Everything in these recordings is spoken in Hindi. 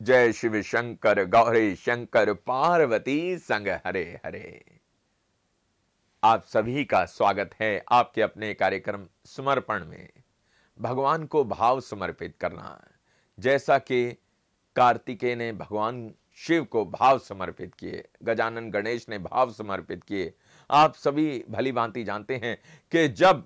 जय शिव शंकर गौरी शंकर पार्वती संग हरे हरे। आप सभी का स्वागत है आपके अपने कार्यक्रम समर्पण में। भगवान को भाव समर्पित करना, जैसा कि कार्तिकेय ने भगवान शिव को भाव समर्पित किए, गजानन गणेश ने भाव समर्पित किए। आप सभी भली भांति जानते हैं कि जब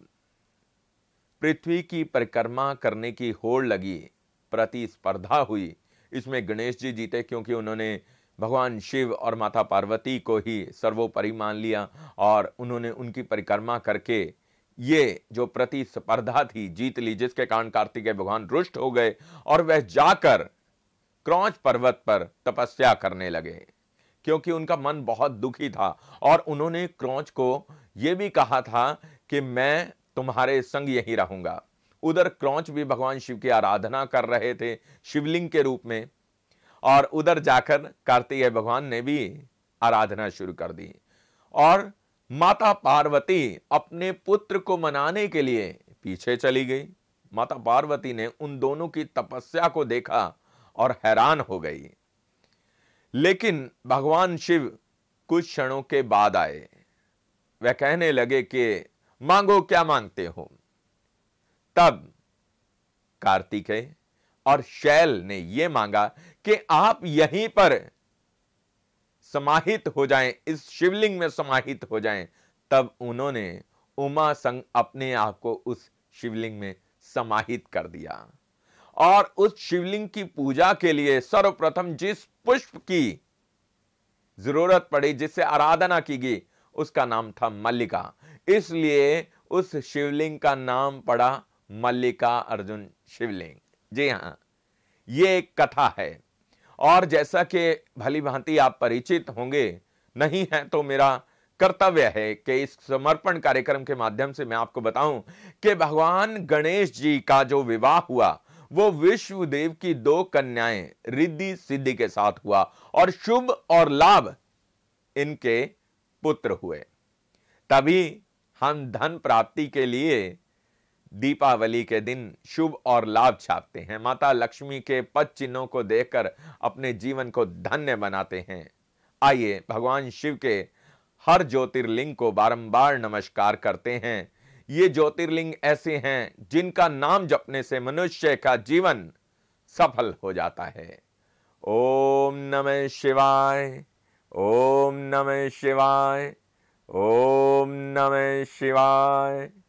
पृथ्वी की परिक्रमा करने की होड़ लगी, प्रतिस्पर्धा हुई, इसमें गणेश जी जीते क्योंकि उन्होंने भगवान शिव और माता पार्वती को ही सर्वोपरि मान लिया और उन्होंने उनकी परिक्रमा करके ये जो प्रतिस्पर्धा थी जीत ली, जिसके कारण कार्तिकेय भगवान रुष्ट हो गए और वह जाकर क्रौंच पर्वत पर तपस्या करने लगे, क्योंकि उनका मन बहुत दुखी था और उन्होंने क्रौंच को यह भी कहा था कि मैं तुम्हारे संग यहीं रहूंगा। उधर क्रौंच भी भगवान शिव की आराधना कर रहे थे शिवलिंग के रूप में, और उधर जाकर कार्तिकेय भगवान ने भी आराधना शुरू कर दी। और माता पार्वती अपने पुत्र को मनाने के लिए पीछे चली गई। माता पार्वती ने उन दोनों की तपस्या को देखा और हैरान हो गई। लेकिन भगवान शिव कुछ क्षणों के बाद आए। वह कहने लगे कि मांगो क्या मांगते हो। तब कार्तिकेय और शैल ने यह मांगा कि आप यहीं पर समाहित हो जाएं, इस शिवलिंग में समाहित हो जाएं। तब उन्होंने उमा संग अपने आप को उस शिवलिंग में समाहित कर दिया और उस शिवलिंग की पूजा के लिए सर्वप्रथम जिस पुष्प की जरूरत पड़ी, जिससे आराधना की गई, उसका नाम था मल्लिका। इसलिए उस शिवलिंग का नाम पड़ा मल्लिका अर्जुन शिवलिंग। जी हां, यह एक कथा है। और जैसा कि भली भांति आप परिचित होंगे, नहीं है तो मेरा कर्तव्य है कि इस समर्पण कार्यक्रम के माध्यम से मैं आपको बताऊं कि भगवान गणेश जी का जो विवाह हुआ वो विश्वदेव की दो कन्याएं रिद्धि सिद्धि के साथ हुआ और शुभ और लाभ इनके पुत्र हुए। तभी हम धन प्राप्ति के लिए दीपावली के दिन शुभ और लाभ छापते हैं, माता लक्ष्मी के पद चिन्हों को देखकर अपने जीवन को धन्य बनाते हैं। आइए भगवान शिव के हर ज्योतिर्लिंग को बारंबार नमस्कार करते हैं। ये ज्योतिर्लिंग ऐसे हैं जिनका नाम जपने से मनुष्य का जीवन सफल हो जाता है। ओम नमः शिवाय, ओम नमः शिवाय, ओम नमः शिवाय।